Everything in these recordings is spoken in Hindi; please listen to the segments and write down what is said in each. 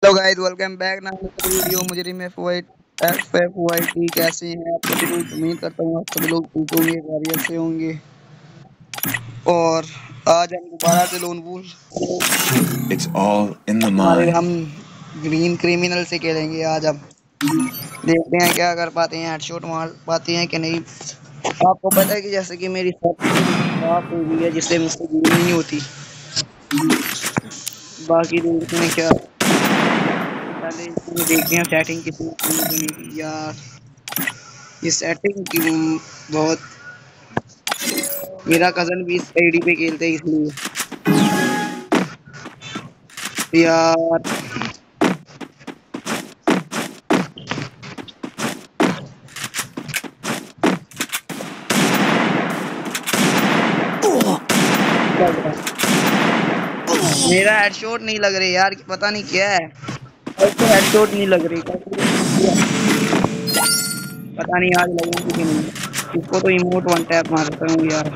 हेलो गाइस, वेलकम बैक ना वीडियो मुजरिम FFYT। कैसे हैं आप सभी लोग? उम्मीद करता हूँ आप सभी लोग ठीक होंगे, खैरियत से होंगे। और आज हम दोबारा से lone wolf It's all in the हमारे mind. हम ग्रीन क्रिमिनल से खेलेंगे। आज हम देखते हैं क्या कर पाते हैं, हेडशॉट मार पाते हैं कि नहीं। आपको पता है कि जैसे कि मेरी साफ हो गई है, जिससे मुझसे गेम नहीं होती। बाकी देखते हैं क्या, पहले इसमें देखते हैं सेटिंग कितनी बनेगी यार। ये सेटिंग की बहुत, मेरा कजन भी इस आईडी पे खेलते है इसलिए यार। मेरा हेडशॉट नहीं लग रही यार, पता नहीं क्या है, ऐसे हेडशॉट नहीं लग रही। पता नहीं आज लगेंगे कि नहीं। इसको तो इमोट वन टैप मारता हूँ यार।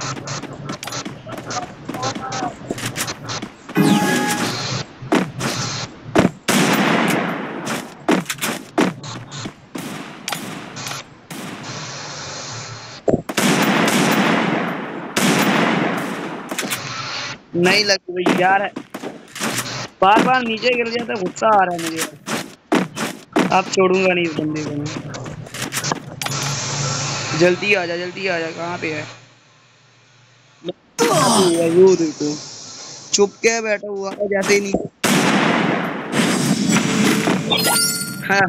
नहीं लग रही यार, बार बार नीचे गिर जाता है, गुस्सा आ रहा है मुझे। अब छोड़ूंगा नहीं इस बंदे को मैं। जल्दी आ जा, जल्दी आ जा, कहाँ पे है? वो देखो, चुप के बैठा हुआ है जैसे ही नहीं। हाँ,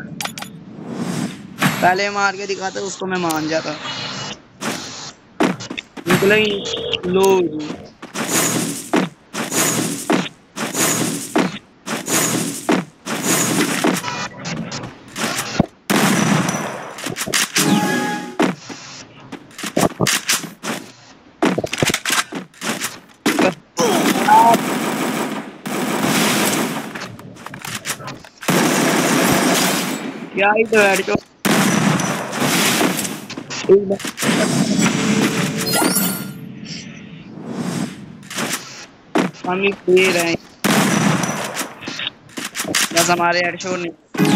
पहले मार के दिखाता उसको, मैं मान जाता। निकला ही लो। क्या ही तो हेड हम ही दे रहे हैं, बस हमारे हेडशॉट नहीं।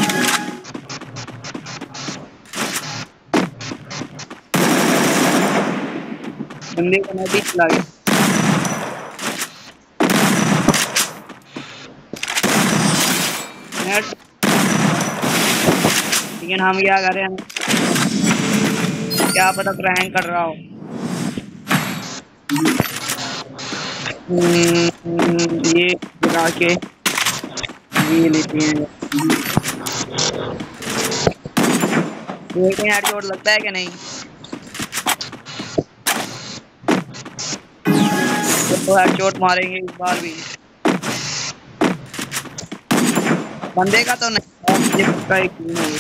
बंदे को नदी चला गया। लेकिन हम क्या कर रहे हैं, क्या पता प्रैंक कर रहा हो। ये गिरा के ये लेते हैं। हेडशॉट लगता है कि नहीं? तो हेडशॉट मारेंगे इस बार भी। बंदे का तो नहीं, ये पक्का एक टीम है।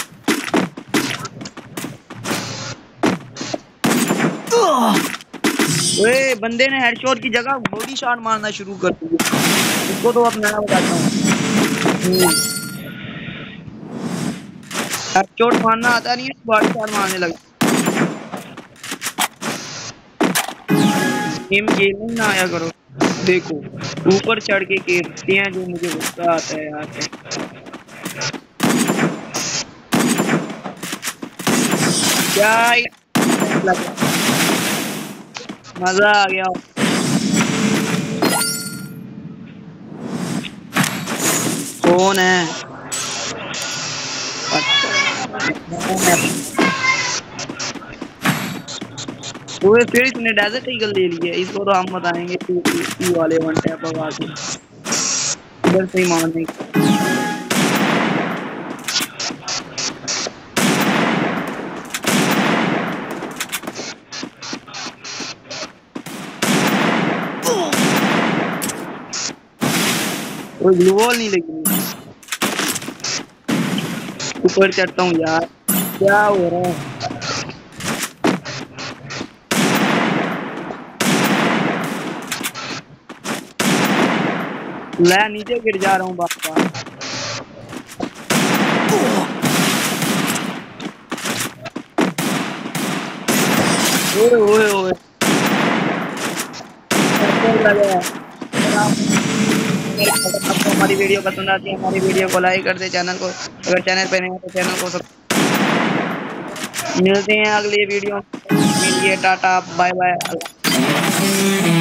ओए, बंदे ने हेडशॉट की जगह बॉडी शॉट मारना शुरू कर दिया। इसको तो अब मैं बताता हूँ। हेडशॉट मारना आता नहीं है, बॉडी शॉट मारने लगा। गेम गेमिंग ना आया करो। देखो, ऊपर चढ़ के खेलते हैं जो मुझे गुस्सा आता है यार। क्या मजा आ गया। कौन है? तो फिर इसने डेजर्ट ईगल ले लिया। इसको तो हम बताएंगे टू वाले वन टैप लगा के इधर से ही मारने। कोई ग्लू वॉल नहीं लगी। ऊपर चढ़ता हूँ यार, क्या हो रहा है? मैं नीचे गिर जा रहा हूँ बाबा। ओए ओए ओए, हमारी वीडियो पसंद आती है हमारी वीडियो को लाइक कर दे, चैनल को अगर चैनल पे नहीं है तो चैनल को मिलते हैं अगली वीडियो में, टाटा बाय बाय।